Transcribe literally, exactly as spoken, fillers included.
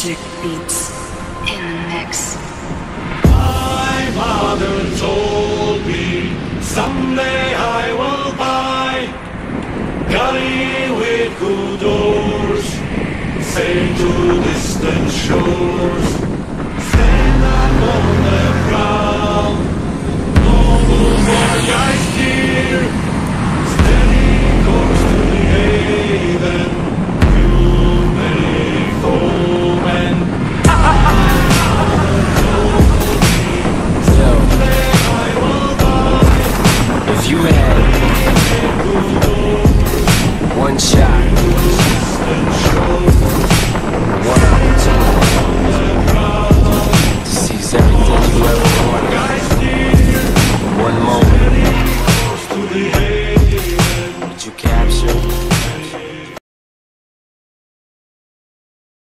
Magic beats in the mix. My mother told me someday I will buy galley with good oars, sail to distant shores, stand up on the prow, noble voyage dear, steady course to the haven.